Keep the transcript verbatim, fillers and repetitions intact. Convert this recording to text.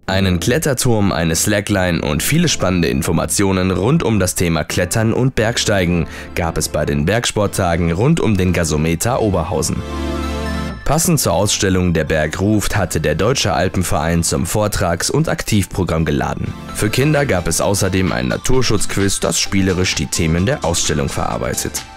Einen Kletterturm, eine Slackline und viele spannende Informationen rund um das Thema Klettern und Bergsteigen gab es bei den Bergsporttagen rund um den Gasometer Oberhausen. Passend zur Ausstellung Der Berg ruft hatte der Deutsche Alpenverein zum Vortrags- und Aktivprogramm geladen. Für Kinder gab es außerdem ein Naturschutzquiz, das spielerisch die Themen der Ausstellung verarbeitet.